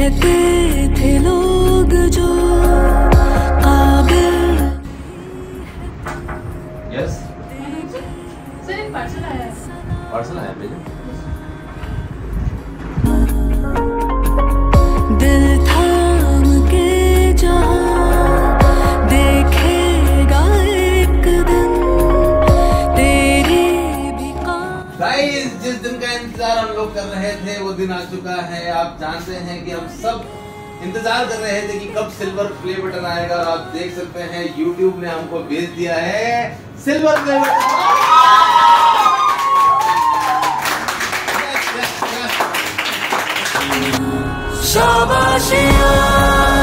कहते थे लोग जो काबिल। यस सर एक पार्सल आया है। पार्सल आया भेजो। दिल थाम के जहाँ देखेगा एक दिन तेरी भी गाइस, जिस दिन का इंतजार हम लोग कर रहे थे वो दिन आ चुका है। आप जानते हैं कि हम सब इंतजार कर रहे थे कि कब सिल्वर प्ले बटन आएगा, और आप देख सकते हैं YouTube ने हमको भेज दिया है सिल्वर प्ले बटन। शाबाशियाँ